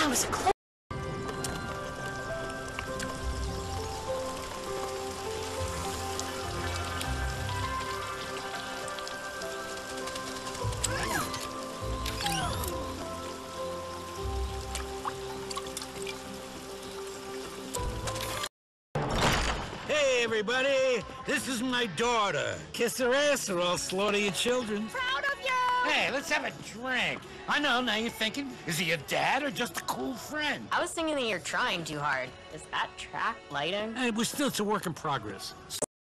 That was close. Hey, everybody! This is my daughter. Kiss her ass or I'll slaughter your children. Proud of you! Hey, let's have a drink. I know, now you're thinking, is he your dad or just a cool friend? I was thinking that you're trying too hard. Is that track lighting? Hey, it's a work in progress.